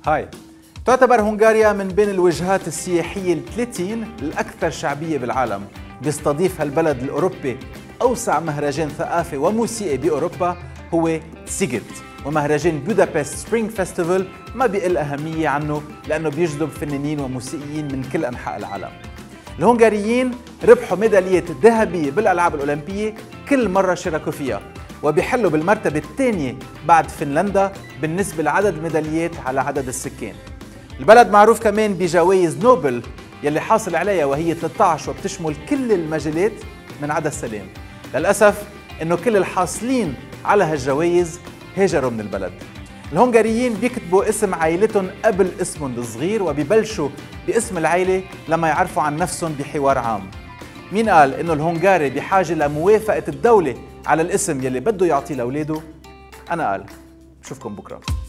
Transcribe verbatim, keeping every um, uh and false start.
هاي تعتبر هنغاريا من بين الوجهات السياحية الثلاثين الأكثر شعبية بالعالم. بيستضيف هالبلد الأوروبي أوسع مهرجان ثقافي وموسيقي بأوروبا هو سيجت، ومهرجان بودابست سبرينغ فيستيفال ما بيقل أهمية عنه لأنه بيجذب فنانين وموسيقيين من كل أنحاء العالم. الهنغاريين ربحوا ميدالية ذهبية بالألعاب الأولمبية كل مرة شاركوا فيها، وبيحلوا بالمرتبة الثانية بعد فنلندا بالنسبة لعدد الميداليات على عدد السكان. البلد معروف كمان بجوائز نوبل يلي حاصل عليها وهي ثلاثة عشر وبتشمل كل المجالات من عدا السلام. للأسف إنه كل الحاصلين على هالجوائز هاجروا من البلد. الهنغاريين بيكتبوا اسم عائلتهم قبل اسمهم الصغير وبيبلشوا باسم العائلة لما يعرفوا عن نفسهم بحوار عام. مين قال إنه الهنغاري بحاجة لموافقة الدولة على الاسم يلي بده يعطيه لأولاده؟ أنا قال. بشوفكم بكرة.